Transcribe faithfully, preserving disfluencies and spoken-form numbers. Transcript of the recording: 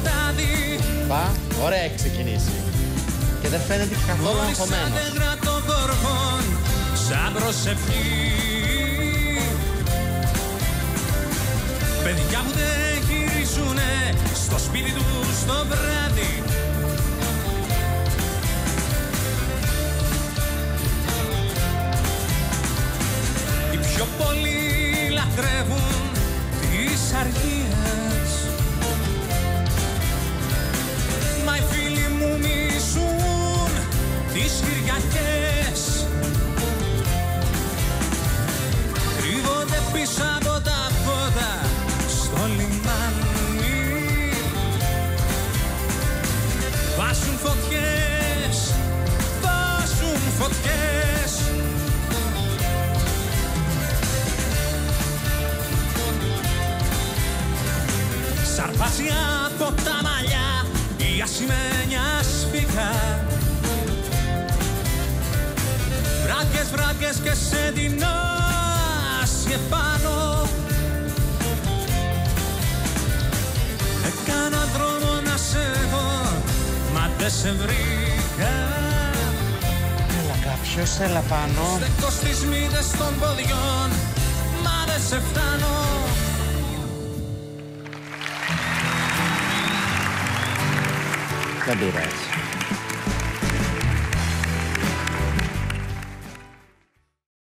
σκοτάδι. Πα, ωραία έχει ξεκινήσει. Και δεν φαίνεται καθόλου αγχωμένος. Σαν νεγρά των γοργών, σαν προσευχή. Παιδιά μου δεν γυρίζουνε στο σπίτι τους το βράδυ. Οι πιο πολλοί λατρεύουν τις αργίες, μα οι φίλοι μου μισούν τις Κυριακές. Κρύβονται πίσω από τα πόδα στο λιμάνι, βάζουν φωτιές, βάζουν φωτιές. Σαρπάζει από τα μαλλιά η ασημένια σφίγα. Βράδυες, βράδυες και σε δεινάσει επάνω. Έκανα δρόμο να σε δω, μα δεν σε βρήκα. Έλα κάποιος, έλα πάνω. Στεκώ στις μύτες των ποδιών, μα δεν σε φτάνω. Δεν πειράζει.